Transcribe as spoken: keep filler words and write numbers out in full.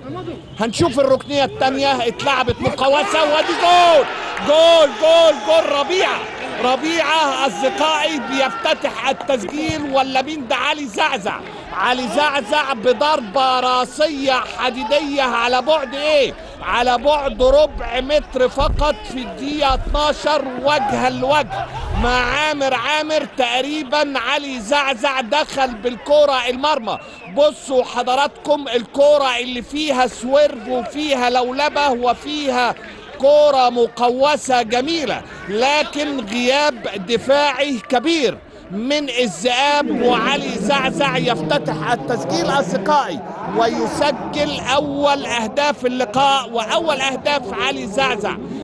هنشوف الركنيه الثانيه اتلعبت مقوسه وادي جول جول جول جول ربيعه ربيعه اصدقائي بيفتتح التسجيل. ولا مين ده؟ علي زعزع علي زعزع بضربه راسيه حديديه على بعد ايه؟ على بعد ربع متر فقط في الدقيقه اتناشر وجها لوجه مع عامر عامر. تقريبا علي زعزع دخل بالكرة المرمى. بصوا حضراتكم الكرة اللي فيها سويرف وفيها لولبة وفيها كرة مقوسة جميلة، لكن غياب دفاعي كبير من الذئاب. وعلي زعزع يفتتح التسجيل أصدقائي ويسجل أول أهداف اللقاء وأول أهداف علي زعزع.